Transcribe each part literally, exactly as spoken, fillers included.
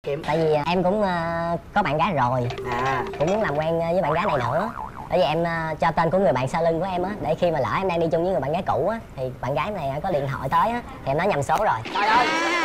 kiệm? Tại vì em cũng uh, có bạn gái rồi. À. Cũng muốn làm quen với bạn gái này nữa. Bởi vì em uh, cho tên của người bạn sau lưng của em á, để khi mà lỡ em đang đi chung với người bạn gái cũ á, thì bạn gái này có điện thoại tới á, thì em nói nhầm số rồi. Trời ơi.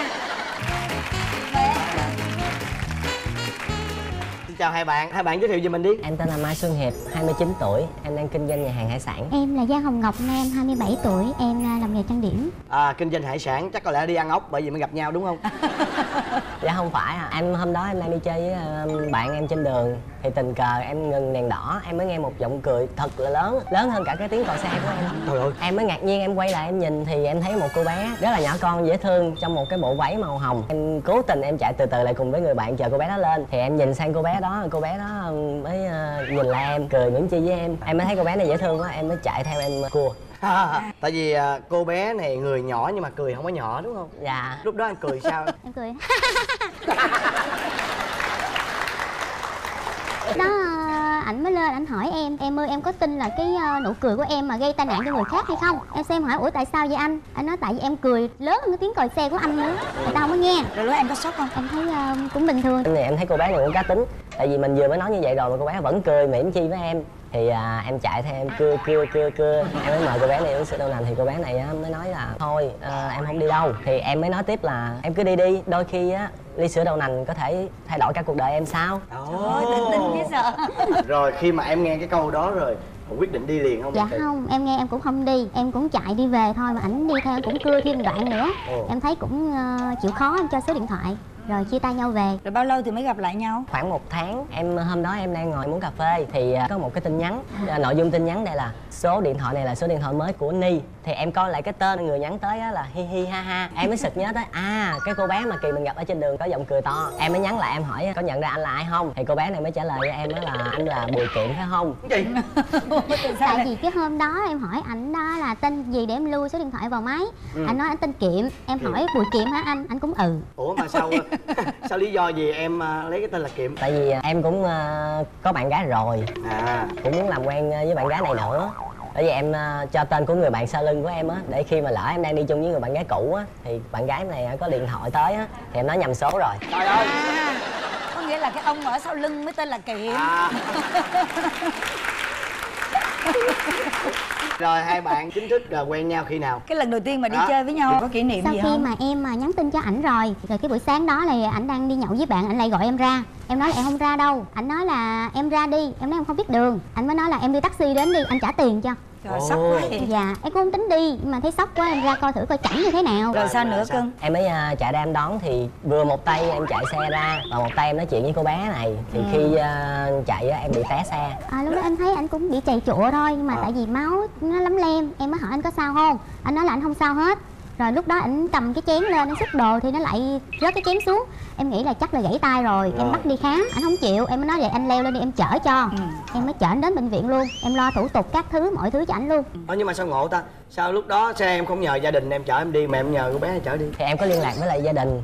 Xin chào hai bạn, hai bạn giới thiệu về mình đi. Em tên là Mai Xuân Hiệp, hai mươi chín tuổi, em đang kinh doanh nhà hàng hải sản. Em là Giang Hồng Ngọc Nam, hai mươi bảy tuổi, em làm nghề trang điểm. À, kinh doanh hải sản, chắc có lẽ đi ăn ốc bởi vì mới gặp nhau đúng không? Dạ không phải à. Em hôm đó em đang đi chơi với uh, bạn em trên đường, thì tình cờ em ngừng đèn đỏ, em mới nghe một giọng cười thật là lớn, lớn hơn cả cái tiếng còi xe của em. Trời ơi. Em mới ngạc nhiên, em quay lại em nhìn thì em thấy một cô bé rất là nhỏ con dễ thương trong một cái bộ váy màu hồng. Em cố tình em chạy từ từ lại cùng với người bạn chờ cô bé đó lên, thì em nhìn sang cô bé đó, cô bé đó mới uh, nhìn lại em cười mỉm chi với em. Em mới thấy cô bé này dễ thương quá, em mới chạy theo em cua. Tại vì uh, cô bé này người nhỏ nhưng mà cười không có nhỏ đúng không? Dạ. Lúc đó em cười sao? Em cười. Đó, ảnh mới lên ảnh hỏi em, em ơi em có tin là cái uh, nụ cười của em mà gây tai nạn cho người khác hay không? Em xem hỏi ủa tại sao vậy anh? Anh nói tại vì em cười lớn hơn cái tiếng còi xe của anh nữa, người ta không có nghe. Rồi lúc em có sốc không? Em thấy uh, cũng bình thường. Em, em thấy cô bé này cũng cá tính, tại vì mình vừa mới nói như vậy rồi mà cô bé vẫn cười mỉm chi với em. Thì à, em chạy theo em cưa cưa cưa cưa em mới mời cô bé này uống sữa đậu nành, thì cô bé này á, mới nói là thôi à, em không đi đâu. Thì em mới nói tiếp là em cứ đi đi, đôi khi á ly sữa đậu nành có thể thay đổi cả cuộc đời em sao. Ôi tình tình dễ sợ. Rồi khi mà em nghe cái câu đó rồi quyết định đi liền không? Dạ không, em nghe em cũng không đi, em cũng chạy đi về thôi, mà ảnh đi theo cũng cưa thêm đoạn nữa. Ồ. Em thấy cũng uh, chịu khó, em cho số điện thoại rồi chia tay nhau về. Rồi bao lâu thì mới gặp lại nhau? Khoảng một tháng. Em hôm đó em đang ngồi uống cà phê thì có một cái tin nhắn, nội dung tin nhắn đây là số điện thoại này là số điện thoại mới của Ni. Thì em coi lại cái tên người nhắn tới á là hi hi ha ha, em mới sực nhớ tới à cái cô bé mà kỳ mình gặp ở trên đường có giọng cười to. Em mới nhắn lại em hỏi có nhận ra anh là ai không, thì cô bé này mới trả lời với em đó là anh là Bùi Kiệm phải không? Cái gì? Tại vì cái hôm đó em hỏi ảnh đó là tên gì để em lưu số điện thoại vào máy. Ừ. Anh nói anh tên Kiệm, em hỏi Bùi Kiệm hả anh, anh cũng ừ. Ủa mà sao sao lý do gì em uh, lấy cái tên là Kiệm? Tại vì em cũng uh, có bạn gái rồi. À. Cũng muốn làm quen với bạn gái này nữa. Bởi vì em uh, cho tên của người bạn sau lưng của em á, để khi mà lỡ em đang đi chung với người bạn gái cũ á, thì bạn gái này có điện thoại tới á, thì em nói nhầm số rồi. Trời ơi. À, có nghĩa là cái ông ở sau lưng mới tên là Kiệm. À. Rồi hai bạn chính thức uh, quen nhau khi nào? Cái lần đầu tiên mà đi đó. Chơi với nhau có kỷ niệm sau gì không? Sau khi mà em mà nhắn tin cho ảnh rồi, rồi cái buổi sáng đó là ảnh đang đi nhậu với bạn, ảnh lại gọi em ra. Em nói là em không ra đâu, ảnh nói là em ra đi, em nói em không biết đường. Ảnh mới nói là em đi taxi đến đi, anh trả tiền cho. Trời, sốc quá vậy. Dạ, em cũng không tính đi, nhưng mà thấy sốc quá em ra coi thử coi chảnh như thế nào. Rồi sao nữa cưng? Em mới uh, chạy ra em đón, thì vừa một tay em chạy xe ra và một tay em nói chuyện với cô bé này. Thì ừ. khi uh, chạy uh, em bị té xe. À, lúc đó em thấy anh cũng bị chày chụa thôi, nhưng mà à. tại vì máu nó lấm lem, em mới hỏi anh có sao không. Anh nói là anh không sao hết. Rồi lúc đó ảnh cầm cái chén lên, anh xúc đồ thì nó lại rớt cái chén xuống. Em nghĩ là chắc là gãy tay rồi, rồi. Em bắt đi khám, anh không chịu. Em mới nói vậy anh leo lên đi em chở cho. Ừ. Em mới chở anh đến bệnh viện luôn. Em lo thủ tục các thứ, mọi thứ cho ảnh luôn. Ờ, nhưng mà sao ngộ ta? Sao lúc đó xe em không nhờ gia đình em chở em đi mà em nhờ cô bé chở đi? Thì em có liên lạc với lại gia đình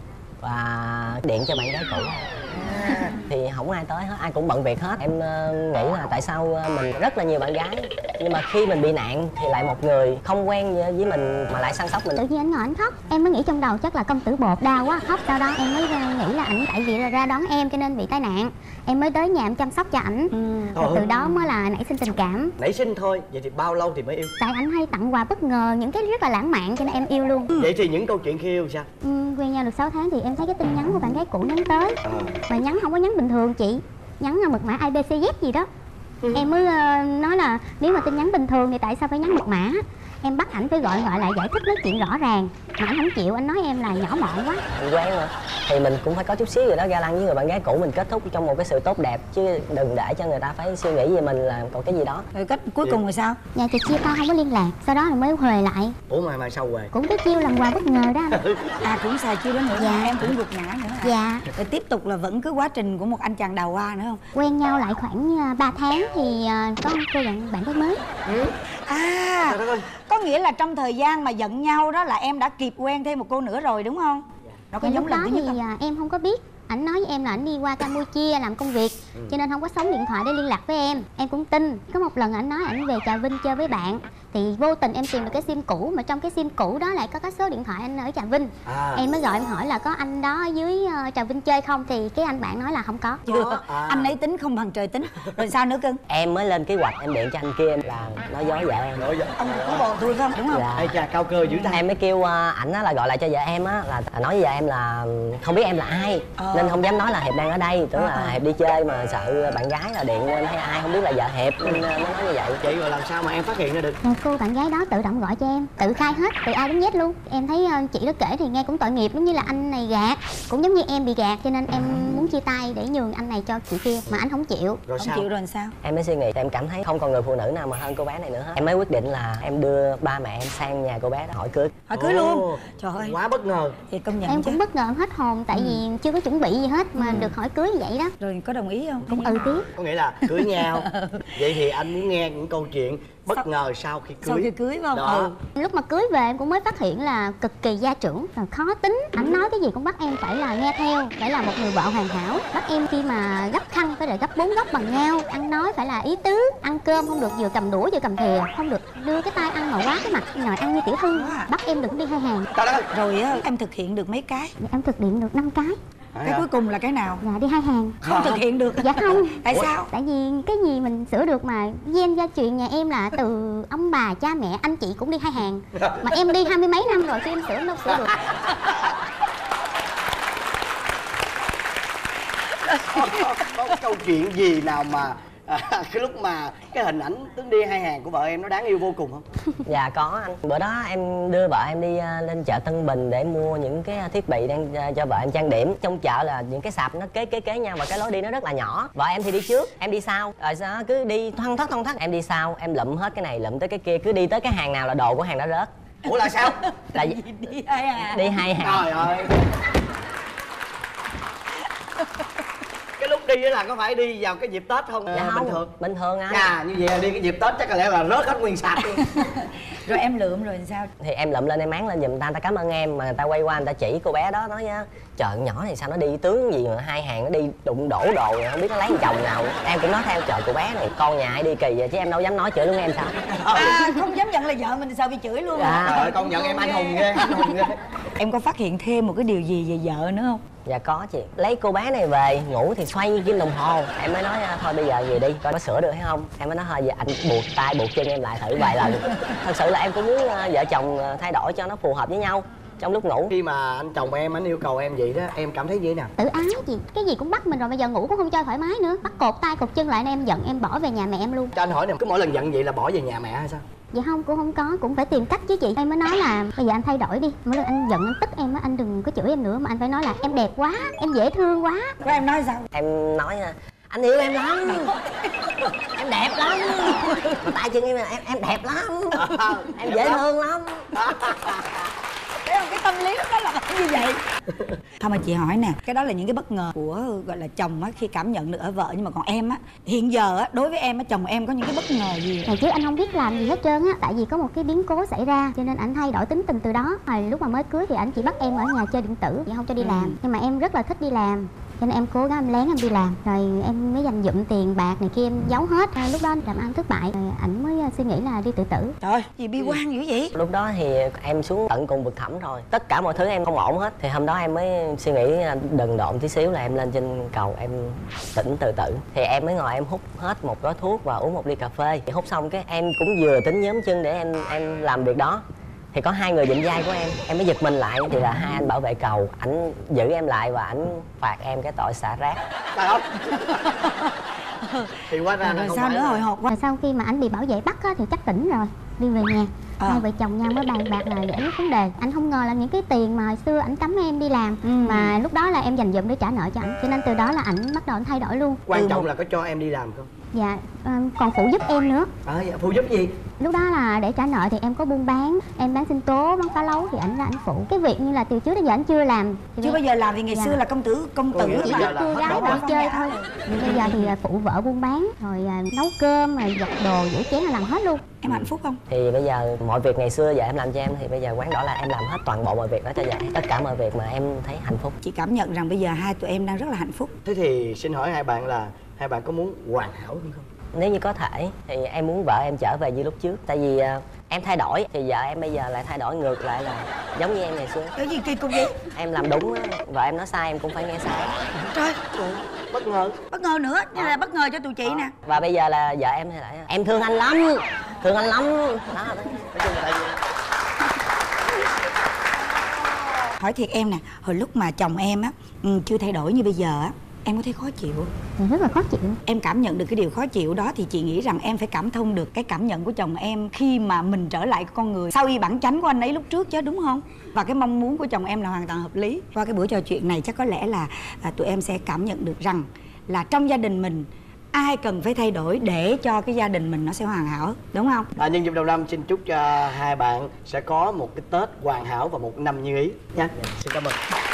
và điện cho bạn gái cũ. À. Thì không ai tới hết, ai cũng bận việc hết. Em uh, nghĩ là tại sao mình rất là nhiều bạn gái, nhưng mà khi mình bị nạn thì lại một người không quen với mình mà lại săn sóc mình. Tự nhiên anh ngồi anh khóc, em mới nghĩ trong đầu chắc là công tử bột đau quá khóc. Sau đó em mới nghĩ là ảnh tại vì là ra đón em cho nên bị tai nạn. Em mới tới nhà em chăm sóc cho ảnh. Ừ. Rồi từ đó mới là nảy sinh tình cảm. Nảy sinh thôi, vậy thì bao lâu thì mới yêu? Tại ảnh hay tặng quà bất ngờ, những cái rất là lãng mạn cho nên em yêu luôn. Vậy thì những câu chuyện khi yêu sao? Ừ, quen nhau được sáu tháng thì em thấy cái tin nhắn của bạn gái cũ nhắn tới. À. Mà nhắn không có nhắn bình thường chị, nhắn là mật mã a bê xê dét gì đó. Ừ. Em mới uh, nói là nếu mà tin nhắn bình thường thì tại sao phải nhắn mật mã. Em bắt ảnh phải gọi gọi lại giải thích nói chuyện rõ ràng, mà anh không chịu, anh nói em là nhỏ mọn quá. Mình quen mà, thì mình cũng phải có chút xíu rồi đó, ga lăng với người bạn gái cũ mình kết thúc trong một cái sự tốt đẹp, chứ đừng để cho người ta phải suy nghĩ về mình là còn cái gì đó. Rồi kết cuối cùng rồi sao? Dạ thì chia tay không có liên lạc, sau đó thì mới huề lại. Ủa mà mà sao huề? Cũng cái chiêu làm quà bất ngờ đó. À cũng xài chiêu đó nữa. Dạ. Em cũng gục ngã nữa hả? Dạ. Rồi tiếp tục là vẫn cứ quá trình của một anh chàng đào hoa nữa không? Quen nhau lại khoảng ba tháng thì có cô bạn bạn gái mới. Ừ. À, có nghĩa là trong thời gian mà giận nhau đó là em đã kịp quen thêm một cô nữa rồi đúng không? Dạ. Nó có dạ, giống lần thứ nhất thì không? Em không có biết. Ảnh nói với em là ảnh đi qua Campuchia làm công việc, ừ. cho nên không có sóng điện thoại để liên lạc với em. Em cũng tin. Có một lần ảnh nói ảnh về Trà Vinh chơi với bạn, thì vô tình em tìm được cái sim cũ, mà trong cái sim cũ đó lại có cái số điện thoại anh ở Trà Vinh. À. Em mới gọi em hỏi là có anh đó ở dưới uh, Trà Vinh chơi không, thì cái anh bạn nói là không có. Chưa. À. Anh ấy tính không bằng trời tính. Rồi sao nữa cưng? Em mới lên kế hoạch em điện cho anh kia em là nói dối vợ em. Nói vậy. Ông có bồ tôi không, đúng không? Dạ. Ê cha, cao cơ dữ ta. Em mới kêu uh, ảnh á là gọi lại cho vợ em á, là nói với vợ em là không biết em là ai, Ờ. nên không dám nói là Hiệp đang ở đây, tưởng là Ờ. Hiệp đi chơi mà sợ bạn gái là điện lên hay ai không biết là vợ Hiệp nên uh, mới nói như vậy. Chị rồi làm sao mà em phát hiện ra được? Rồi cô bạn gái đó tự động gọi cho em, tự khai hết từ A đến Z luôn. Em thấy uh, chị đó kể thì nghe cũng tội nghiệp, giống như là anh này gạt, cũng giống như em bị gạt, cho nên em muốn chia tay để nhường anh này cho chị kia, mà anh không chịu. Rồi Không sao? chịu rồi sao? Em mới suy nghĩ, em cảm thấy không còn người phụ nữ nào mà hơn cô bé này nữa hết. Em mới quyết định là em đưa ba mẹ em sang nhà cô bé đó hỏi cưới. Hỏi cưới Ồ, luôn. Trời ơi. quá bất ngờ. Thì công nhận Em chứ. cũng bất ngờ, em hết hồn, tại vì chưa có chuẩn bị gì hết mà được hỏi cưới như vậy đó. Rồi có đồng ý không? Cũng ừ tiếc. Có nghĩa là cưới nhau. Vậy thì anh muốn nghe những câu chuyện bất Sau- ngờ sau khi cưới. Sau khi cưới phải không? Đó. Ừ. Lúc mà cưới về em cũng mới phát hiện là cực kỳ gia trưởng, rồi khó tính. Ảnh nói cái gì cũng bắt em phải là nghe theo, phải là một người vợ hoàn hảo. Bắt em khi mà gấp khăn phải là gấp bốn góc bằng nhau, ăn nói phải là ý tứ, ăn cơm không được vừa cầm đũa vừa cầm thìa, không được đưa cái tay ăn mà quá cái mặt, rồi ăn như tiểu thư. Bắt em đừng đi hai hàng. Trời đất ơi. Rồi á, em thực hiện được mấy cái. Em thực hiện được năm cái. Cái cuối cùng là cái nào? Dạ đi hai hàng. Không thực hiện được. Dạ không. Tại sao? Tại vì cái gì mình sửa được mà. Gen gia truyền nhà em là từ ông bà, cha mẹ, anh chị cũng đi hai hàng. Mà em đi hai mươi mấy năm rồi, chứ em sửa đâu sửa được. có, có, có câu chuyện gì nào mà à, cái lúc mà cái hình ảnh Tuấn đi hai hàng của vợ em nó đáng yêu vô cùng không? Dạ có anh. Bữa đó em đưa vợ em đi uh, lên chợ Tân Bình để mua những cái thiết bị đang uh, cho vợ em trang điểm. Trong chợ là những cái sạp nó kế kế kế nhau và cái lối đi nó rất là nhỏ. Vợ em thì đi trước, em đi sau. Rồi sao cứ đi thoăn thoắt thoăn thoắt, em đi sau, em lụm hết cái này lụm tới cái kia, cứ đi tới cái hàng nào là đồ của hàng đó rớt. Ủa là sao? Tại vì Đi hai hàng. đi hai hàng. Trời ơi. Cái lúc đi là có phải đi vào cái dịp Tết không? Dạ À, không, bình thường. bình thường anh. À, như vậy là đi cái dịp Tết chắc có lẽ là rớt hết nguyên sạp luôn. Rồi em lượm rồi sao? Thì em lụm lên em máng lên giùm người ta, người ta cảm ơn em, mà người ta quay qua người ta chỉ cô bé đó nói á, trời con nhỏ này sao nó đi tướng gì mà hai hàng nó đi đụng đổ đồ rồi không biết nó lấy chồng nào. Em cũng nói theo, trời cô bé này con nhà ai đi kỳ vậy, chứ em đâu dám nói chửi luôn em sao. À, không dám nhận là vợ mình sao bị chửi luôn. Dạ. Trời ơi, công nhận em anh hùng ghê, anh hùng ghê. Em có phát hiện thêm một cái điều gì về vợ nữa không? Dạ có chị. Lấy cô bé này về ngủ thì xoay như kim đồng hồ. Em mới nói thôi bây giờ về đi coi có sửa được hay không. Em mới nói thôi giờ anh buộc tay buộc chân em lại thử vài lần. Thật sự là em cũng muốn uh, vợ chồng uh, thay đổi cho nó phù hợp với nhau trong lúc ngủ. Khi mà anh chồng em anh yêu cầu em vậy đó, em cảm thấy như thế nào? Tự ái gì, cái gì cũng bắt mình rồi, bây giờ ngủ cũng không cho thoải mái nữa. Bắt cột tay cột chân lại nên em giận, em bỏ về nhà mẹ em luôn. Cho anh hỏi nè, cứ mỗi lần giận vậy là bỏ về nhà mẹ hay sao? Vậy không, cũng không có, cũng phải tìm cách chứ chị. Em mới nói là bây giờ anh thay đổi đi. Mỗi lần anh giận anh tức em á, anh đừng có chửi em nữa, mà anh phải nói là em đẹp quá, em dễ thương quá. Có em nói sao? Em nói uh, anh yêu em lắm, em đẹp lắm, tại chân em là em em đẹp lắm, em dễ thương lắm. Thấy không, cái tâm lý lúc đó là như vậy. Thôi mà chị hỏi nè, cái đó là những cái bất ngờ của gọi là chồng á, khi cảm nhận được ở vợ. Nhưng mà còn em á, hiện giờ á, đối với em á, chồng em có những cái bất ngờ gì? Ngày trước anh không biết làm gì hết trơn á, tại vì có một cái biến cố xảy ra cho nên anh thay đổi tính tình từ đó. Hồi lúc mà mới cưới thì anh chỉ bắt em ở nhà chơi điện tử, vậy không cho đi làm. Nhưng mà em rất là thích đi làm, cho nên em cố gắng em lén em đi làm, rồi em mới dành dụm tiền bạc này kia em giấu hết. À, lúc đó làm ăn thất bại, rồi ảnh mới uh, suy nghĩ là đi tự tử. Trời ơi, gì bi quan dữ vậy? Lúc đó thì em xuống tận cùng vực thẳm rồi, tất cả mọi thứ em không ổn hết. Thì hôm đó em mới suy nghĩ đần độn tí xíu là em lên trên cầu em tỉnh tự tử. Thì em mới ngồi em hút hết một gói thuốc và uống một ly cà phê. Thì hút xong cái em cũng vừa tính nhóm chân để em em làm việc đó, thì có hai người dịnh vai của em, em mới giật mình lại. Thì là hai anh bảo vệ cầu, ảnh giữ em lại và ảnh phạt em cái tội xả rác. Trời ơi. Thì quá ra là Rồi không sao phải nữa, là- hồi hộp quá. Rồi sau khi mà anh bị bảo vệ bắt á, thì chắc tỉnh rồi, đi về nhà. À. Hai vợ chồng nhau mới bàn bạc là giải quyết vấn đề. Anh không ngờ là những cái tiền mà hồi xưa ảnh cấm em đi làm, Ừ. mà lúc đó là em dành dụm để trả nợ cho ảnh, cho nên từ đó là ảnh bắt đầu anh thay đổi luôn. Quan Ừ, trọng một- là có cho em đi làm không? Dạ, ờ, còn phụ giúp em nữa. À, dạ, phụ giúp gì? Lúc đó là để trả nợ thì em có buôn bán, em bán sinh tố, bán phá lấu thì ảnh ra ảnh phụ. Cái việc như là từ trước đến giờ ảnh chưa làm. Thì Chưa bao giờ làm, vì ngày Dạ. xưa là công tử công Cô tử nghĩ chỉ bây mà. giờ là cô hết gái đổ đi rồi. chơi thôi. Nhưng bây giờ thì à, phụ vợ buôn bán, rồi à, nấu cơm, rồi giặt đồ, rửa chén là làm hết luôn. Em hạnh phúc không? Thì bây giờ mọi việc ngày xưa giờ em làm cho em, thì bây giờ quán đỏ là em làm hết toàn bộ mọi việc đó cho vợ. Tất cả mọi việc mà em thấy hạnh phúc. Chị cảm nhận rằng bây giờ hai tụi em đang rất là hạnh phúc. Thế thì xin hỏi hai bạn là hai bạn có muốn hoàn hảo hơn không? Nếu như có thể thì em muốn vợ em trở về như lúc trước. Tại vì à, em thay đổi thì vợ em bây giờ lại thay đổi ngược lại, là giống như em ngày xưa. Cái gì kỳ cục vậy? Em làm đúng á, vợ em nói sai em cũng phải nghe sai. Trời, Bất ngờ. bất ngờ nữa, như là bất ngờ cho tụi chị nè. Và bây giờ là vợ em thay đổi, em thương anh lắm, thương anh lắm đó. Nói chung là tại vì Hỏi thiệt em nè, hồi lúc mà chồng em á ừ, chưa thay đổi như bây giờ á, em có thấy khó chịu không? Thì rất là khó chịu. Em cảm nhận được cái điều khó chịu đó thì chị nghĩ rằng em phải cảm thông được cái cảm nhận của chồng em khi mà mình trở lại con người sau y bản chánh của anh ấy lúc trước chứ, đúng không? Và cái mong muốn của chồng em là hoàn toàn hợp lý. Qua cái buổi trò chuyện này chắc có lẽ là à, tụi em sẽ cảm nhận được rằng là trong gia đình mình ai cần phải thay đổi để cho cái gia đình mình nó sẽ hoàn hảo, đúng không? À, nhân dịp đầu năm xin chúc cho hai bạn sẽ có một cái Tết hoàn hảo và một năm như ý nha. Xin cảm ơn.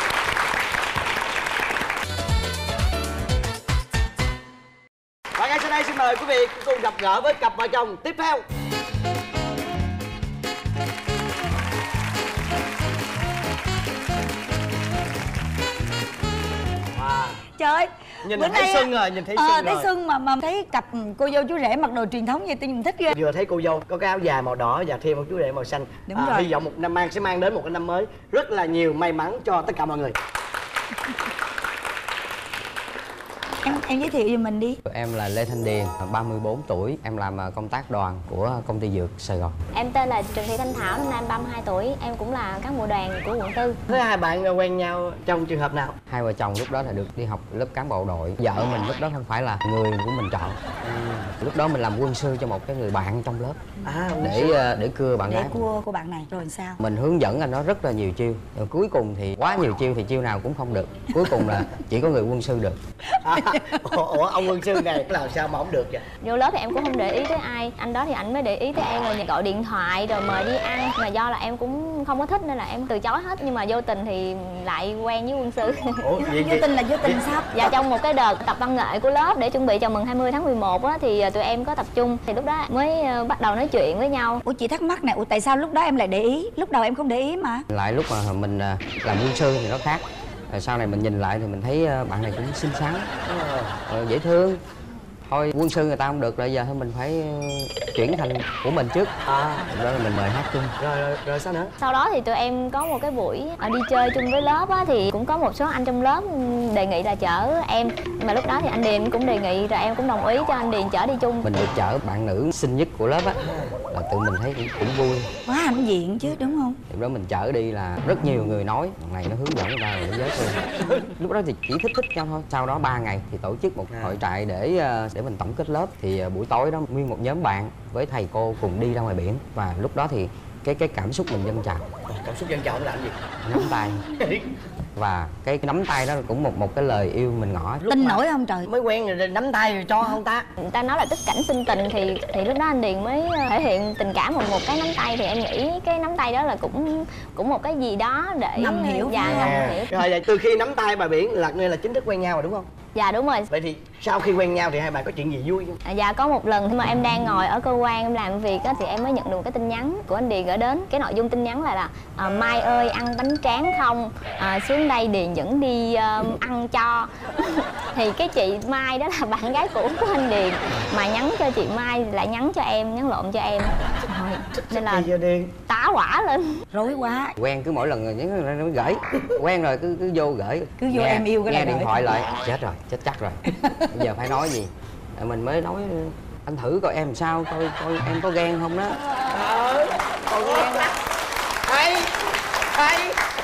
Và ngay sau đây xin mời quý vị cùng gặp gỡ với cặp vợ chồng tiếp theo. Wow. Trời ơi, Nhìn bữa thấy nay sưng á, rồi, nhìn thấy ờ, sưng thấy rồi. sưng mà mà thấy cặp cô dâu chú rể mặc đồ truyền thống vậy tôi nhìn thích ghê. Vừa thấy cô dâu có cái áo dài màu đỏ và thêm một chú rể màu xanh. Đúng rồi. Hy vọng một năm mang sẽ mang đến một cái năm mới rất là nhiều may mắn cho tất cả mọi người. Em em giới thiệu giùm mình đi. Em là Lê Thanh Điền, ba mươi bốn tuổi, em làm công tác đoàn của công ty dược Sài Gòn. Em tên là Trần Thị Thanh Thảo, năm nay em ba mươi hai tuổi, em cũng là cán bộ đoàn của quận tư. Thế hai bạn quen nhau trong trường hợp nào? Hai vợ chồng lúc đó là được đi học lớp cán bộ đội. Vợ mình lúc đó không phải là người của mình chọn. Lúc đó mình làm quân sư cho một cái người bạn trong lớp À, để để cưa bạn Để gái. cua của bạn này rồi làm sao? Mình hướng dẫn anh đó rất là nhiều chiêu. Rồi cuối cùng thì quá nhiều chiêu thì chiêu nào cũng không được. Cuối cùng là chỉ có người quân sư được. À, ủa ông quân sư này làm sao mà không được vậy? Vô lớp thì em cũng không để ý tới ai, anh đó thì anh mới để ý tới em rồi gọi điện thoại rồi mời đi ăn. Mà do là em cũng không có thích nên là em từ chối hết, nhưng mà vô tình thì lại quen với quân sư. Ủa vậy Vô tình là vô tình sao? Và trong một cái đợt tập văn nghệ của lớp để chuẩn bị chào mừng hai mươi tháng mười một á, thì tụi em có tập trung, thì lúc đó mới bắt đầu nói chuyện với nhau. Ủa chị thắc mắc nè, ủa tại sao lúc đó em lại để ý? Lúc đầu em không để ý mà. Lại lúc mà mình làm quân sư thì nó khác. Rồi sau này mình nhìn lại thì mình thấy bạn này cũng xinh xắn, ờ, dễ thương. Thôi quân sư người ta không được rồi, giờ thôi mình phải chuyển thành của mình trước. À, Đó là mình mời hát chung. rồi, rồi rồi sao nữa? Sau đó thì tụi em có một cái buổi đi chơi chung với lớp á, thì cũng có một số anh trong lớp đề nghị là chở em. Mà lúc đó thì anh Điền cũng đề nghị rồi em cũng đồng ý cho anh Điền chở đi chung. Mình được chở bạn nữ xinh nhất của lớp á, là tự mình thấy cũng, cũng vui. Quá hãnh diện chứ, đúng không? Lúc đó mình chở đi là rất nhiều người nói thằng này nó hướng dẫn người ta rồi nó giới thiệu. Lúc đó thì chỉ thích thích nhau thôi. Sau đó ba ngày thì tổ chức một hội trại để để mình tổng kết lớp. Thì buổi tối đó nguyên một nhóm bạn với thầy cô cùng đi ra ngoài biển. Và lúc đó thì cái cái cảm xúc mình dâng trào. Cảm xúc dân chọn làm gì? Nắm tay. Và cái, cái nắm tay đó cũng một một cái lời yêu mình ngỏ. Tin nổi không trời? Mới quen rồi nắm tay rồi cho không ta? Người ta nói là tích cảnh sinh tình, thì thì lúc đó anh Điền mới thể hiện tình cảm bằng một cái nắm tay. Thì em nghĩ cái nắm tay đó là cũng cũng một cái gì đó để Ngầm hiểu. Dạ, ngầm hiểu. Rồi vậy từ khi nắm tay bà biển là nghĩa là chính thức quen nhau rồi đúng không? Dạ đúng rồi. Vậy thì sau khi quen nhau thì hai bạn có chuyện gì vui không? À, dạ có một lần khi mà em đang ngồi ở cơ quan em làm việc á, thì em mới nhận được một cái tin nhắn của anh Điền gửi đến. Cái nội dung tin nhắn là là à, Mai ơi ăn bánh tráng không? À, xuống đây Điền dẫn đi uh, ăn cho. Thì cái chị Mai đó là bạn gái cũ của anh Điền, mà nhắn cho chị Mai lại nhắn cho em, nhắn lộn cho em. Rồi, nên là tá hỏa lên. Rối quá. Quen cứ mỗi lần rồi nhắn nó gửi. Quen rồi cứ cứ vô gửi. Cứ vô em yêu cái nghe là điện gửi. thoại lại. Chết rồi, chết chắc rồi. Bây giờ phải nói gì? Mình mới nói anh thử coi em sao, coi coi em có ghen không đó. Ờ, còn ghen đó. Hay, hay.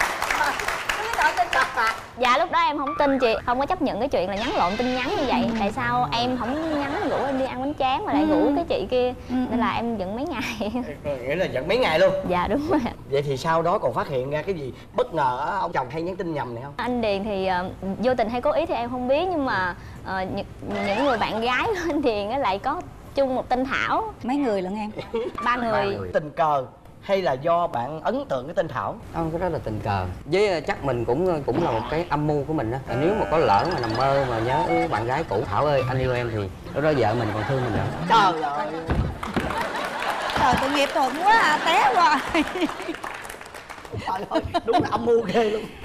Dạ lúc đó em không tin chị, không có chấp nhận cái chuyện là nhắn lộn tin nhắn như vậy. Tại sao em không nhắn rủ em đi ăn bánh tráng mà lại rủ cái chị kia? Nên là em giận mấy ngày. Nghĩa là giận mấy ngày luôn. Dạ đúng rồi. Vậy thì sau đó còn phát hiện ra cái gì bất ngờ á, ông chồng hay nhắn tin nhầm này không? Anh Điền thì uh, vô tình hay cố ý thì em không biết, nhưng mà uh, những, những người bạn gái của anh Điền á lại có chung một tên Thảo. Mấy người lận em? Ba người. Ba người. Tình cờ hay là do bạn ấn tượng cái tên Thảo? Không, cái đó là tình cờ. Với chắc mình cũng cũng là một cái âm mưu của mình á. Nếu mà có lỡ mà nằm mơ mà nhớ bạn gái cũ Thảo ơi anh yêu em thì lúc đó vợ mình còn thương mình nữa. Trời ơi. Trời tội nghiệp thuận quá à, té rồi. Trời ơi, đúng là âm mưu ghê luôn.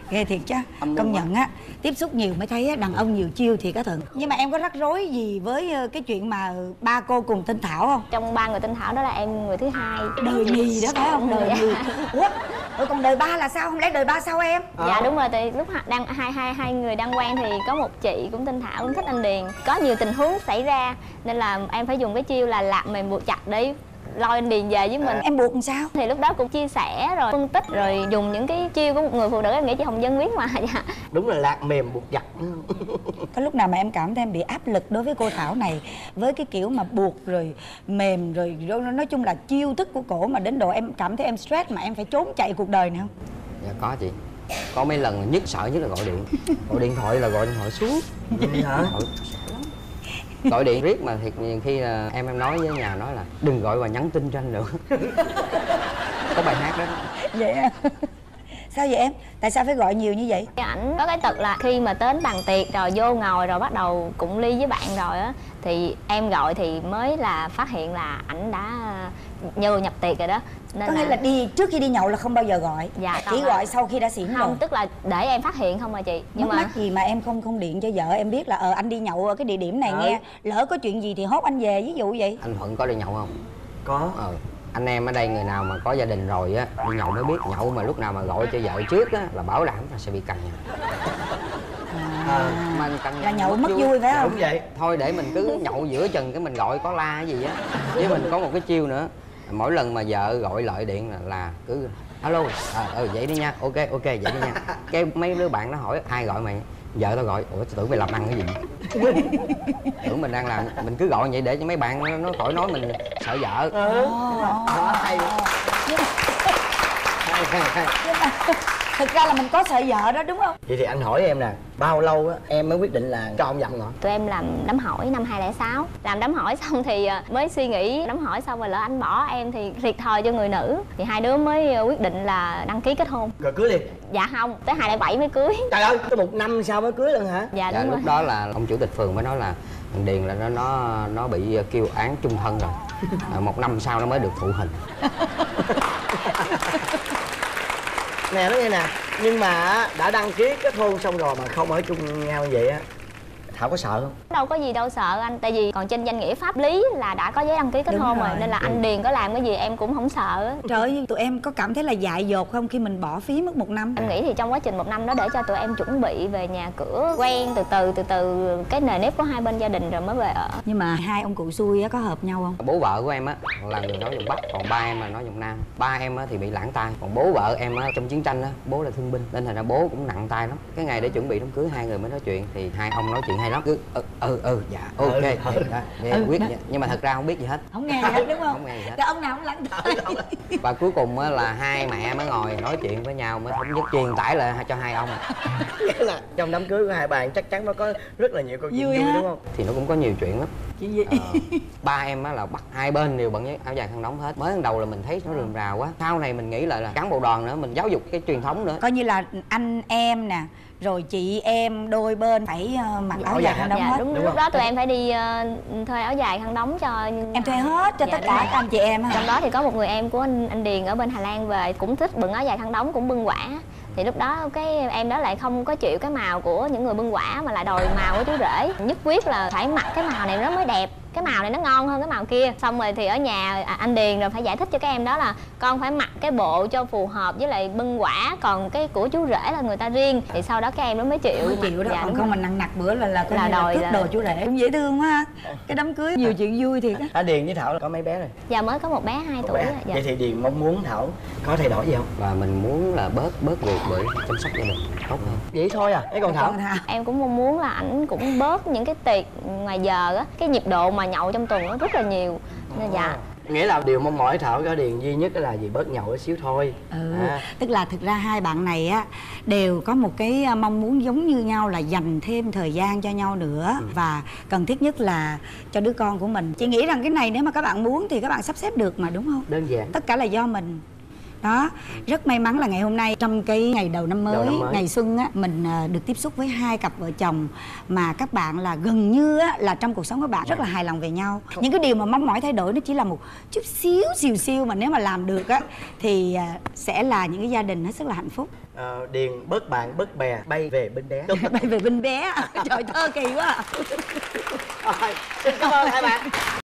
Ghê thiệt chứ. Công nhận á, tiếp xúc nhiều mới thấy á, đàn ông nhiều chiêu thiệt á Thuận. Nhưng mà em có rắc rối gì với ờ, cái chuyện mà ba cô cùng tên Thảo không? Trong ba người tên Thảo đó là em người thứ hai. Đời nhì đó phải không? Đời nhì. Ủa, rồi còn đời ba là sao? Không lẽ đời ba sau em? Dạ đúng rồi, thì lúc đang hai hai hai người đang quen thì có một chị cũng tên Thảo cũng thích anh Điền. Có nhiều tình huống xảy ra nên là em phải dùng cái chiêu là lạt mềm buộc chặt để lôi anh Điền về với mình. Em buộc làm sao? Thì lúc đó cũng chia sẻ rồi phân tích rồi dùng những cái chiêu của một người phụ nữ, em nghĩ chị Hồng Vân biết mà. Dạ. Đúng là lạt mềm buộc chặt. Có lúc nào mà em cảm thấy em bị áp lực đối với cô Thảo này, với cái kiểu mà buộc rồi mềm rồi nói chung là chiêu thức của cổ mà đến độ em cảm thấy em stress mà em phải trốn chạy cuộc đời này không? Dạ có chị. Có mấy lần nhất sợ nhất là gọi điện. Gọi điện thoại là gọi điện thoại suốt. Vậy hả? Gọi, gọi điện riết mà thiệt nhiều khi là em em nói với nhà nói là đừng gọi và nhắn tin cho anh nữa. Có bài hát đó. Vậy à? Sao vậy em? Tại sao phải gọi nhiều như vậy? Ảnh có cái tật là khi mà đến bàn tiệc rồi vô ngồi rồi bắt đầu cụng ly với bạn rồi á, thì em gọi thì mới là phát hiện là ảnh đã như nhập tiệc rồi đó. Nên có nghĩa là... là đi trước khi đi nhậu là không bao giờ gọi. Dạ, chỉ gọi là... sau khi đã xỉn không rồi. Tức là để em phát hiện không mà chị. Nhưng mất mà mát gì mà em không không điện cho vợ em biết là ờ anh đi nhậu ở cái địa điểm này ừ. nghe, lỡ có chuyện gì thì hốt anh về, ví dụ vậy. Anh Thuận có đi nhậu không? Có. Ờ. Anh em ở đây người nào mà có gia đình rồi á, đi nhậu mới biết. Nhậu mà lúc nào mà gọi cho vợ trước á là bảo đảm là sẽ bị cằn. À, mà anh cằn là nhậu mất vui, vui phải không? Đúng vậy. Thôi để mình cứ nhậu giữa chừng cái mình gọi có la cái gì á. Với mình có một cái chiêu nữa, mỗi lần mà vợ gọi lại điện là, là cứ alo, à, ừ vậy đi nha, ok ok vậy đi nha. Cái mấy đứa bạn nó hỏi ai gọi mày, vợ tao gọi. Ủa tao tưởng mày làm ăn cái gì? Tưởng mình đang làm, mình cứ gọi vậy để cho mấy bạn nó, nó khỏi nói mình sợ vợ. Ừ. Đó, hay. Hay, hay, hay. Thực ra là mình có sợ vợ đó đúng không? Vậy thì anh hỏi em nè, bao lâu á em mới quyết định là cho ông dặm ngõ? tụi em làm đám hỏi năm hai không không sáu. Làm đám hỏi xong thì mới suy nghĩ đám hỏi xong rồi lỡ anh bỏ em thì thiệt thòi cho người nữ. Thì hai đứa mới quyết định là đăng ký kết hôn. Rồi cưới liền? Dạ không, tới hai không không bảy mới cưới. Trời ơi, tới một năm sau mới cưới lần hả? Dạ dạ, đúng lúc rồi. đó là ông chủ tịch phường mới nói là thằng Điền là nó nó nó bị kêu án chung thân rồi. À, một năm sau nó mới được thụ hình. Nè nói nghe nè, nhưng mà đã đăng ký kết hôn xong rồi mà không ở chung nhau như vậy á, Thảo có sợ không? Đâu có gì đâu sợ anh, tại vì còn trên danh nghĩa pháp lý là đã có giấy đăng ký kết Đúng hôn rồi. rồi. Nên là anh Điền có làm cái gì em cũng không sợ á. Trời ơi, tụi em có cảm thấy là dại dột không khi mình bỏ phí mất một năm? Em nghĩ thì trong quá trình một năm đó để cho tụi em chuẩn bị về nhà cửa, quen từ từ từ từ cái nề nếp của hai bên gia đình rồi mới về ở. Nhưng mà hai ông cụ xui á có hợp nhau không? Bố vợ của em á là người nói giọng Bắc, còn ba em là nói giọng Nam. Ba em á thì bị lãng tai, còn bố vợ em á trong chiến tranh á bố là thương binh nên thành ra bố cũng nặng tai lắm. Cái ngày để chuẩn bị đám cưới hai người mới nói chuyện thì hai ông nói chuyện hay lắm, cứ ừ ừ, ừ dạ ok ừ, ừ, ừ. đó, nghe Ừ, quyết đó. nhưng mà thật ra không biết gì hết. Không nghe gì hết đúng không? Không nghe gì hết. Cái ông nào cũng lãng tai. Và cuối cùng á là hai mẹ mới ngồi nói chuyện với nhau mới thống nhất truyền tải lại cho hai ông. Nghĩa là trong đám cưới của hai bạn chắc chắn nó có rất là nhiều câu chuyện Vui vui, ha? đúng không? Thì nó cũng có nhiều chuyện lắm. Chuyện gì? Ờ, ba em á là bắt hai bên đều bận với áo dài khăn đóng hết. Mới ban đầu là mình thấy nó rườm rà quá, sau này mình nghĩ lại là cán bộ đoàn nữa, mình giáo dục cái truyền thống nữa. Coi như là anh em nè, rồi chị em đôi bên phải uh, mặc áo dài khăn đóng Dạ hết. đúng, Đúng lúc không? đó tụi em phải đi uh, thuê áo dài khăn đóng cho. Em thuê hết cho Dạ, tất đúng cả rồi. các anh chị em hả? Trong đó thì có một người em của anh, anh Điền ở bên Hà Lan về cũng thích bưng áo dài khăn đóng, cũng bưng quả. Thì lúc đó cái em đó lại không có chịu cái màu của những người bưng quả mà lại đòi màu của chú rể. Nhất quyết là phải mặc cái màu này nó mới đẹp, cái màu này nó ngon hơn cái màu kia. Xong rồi thì ở nhà anh Điền rồi phải giải thích cho các em đó là con phải mặc cái bộ cho phù hợp với lại bưng quả, còn cái của chú rể là người ta riêng. Thì sau đó các em nó mới chịu. Mới chịu đó, Dạ, còn đúng không rồi. mình nặng nặc bữa là là coi Là như là đòi cướp là- đồ chú rể. Cũng dễ thương quá ha. Cái đám cưới nhiều chuyện vui thiệt á. Đã Điền với Thảo là có mấy bé rồi? Dạ mới có một bé hai Một tuổi. bé. Dạ. Vậy thì Điền mong muốn Thảo có thay đổi gì không? Và mình muốn là bớt bớt việc bởi chăm sóc gia đình tốt hơn. Vậy thôi à? Thế còn Thảo? Còn Thảo. Em cũng mong muốn là ảnh cũng bớt những cái tiệc ngoài giờ á, cái nhịp độ mà nhậu trong tuần nó rất là nhiều. Nên dạ. Nghĩa là điều mong mỏi Thảo có Điền duy nhất là gì, bớt nhậu một xíu thôi. Ừ. À. Tức là thực ra hai bạn này á đều có một cái mong muốn giống như nhau là dành thêm thời gian cho nhau nữa. Ừ. Và cần thiết nhất là cho đứa con của mình. Chị nghĩ rằng cái này nếu mà các bạn muốn thì các bạn sắp xếp được mà, đúng không? Đơn giản. Tất cả là do mình Đó, rất may mắn là ngày hôm nay trong cái ngày đầu năm mới, Đầu năm mới. ngày xuân á, mình à, được tiếp xúc với hai cặp vợ chồng mà các bạn là gần như á, là trong cuộc sống các bạn rất là hài lòng về nhau. Những cái điều mà mong mỏi thay đổi nó chỉ là một chút xíu xìu xiu mà nếu mà làm được á thì à, sẽ là những cái gia đình hết sức là hạnh phúc. Ờ, Điền bớt bạn bớt bè bay về bên bé. Bay về bên bé. Trời, thơ kỳ quá à. Rồi, xin cảm ơn hai bạn.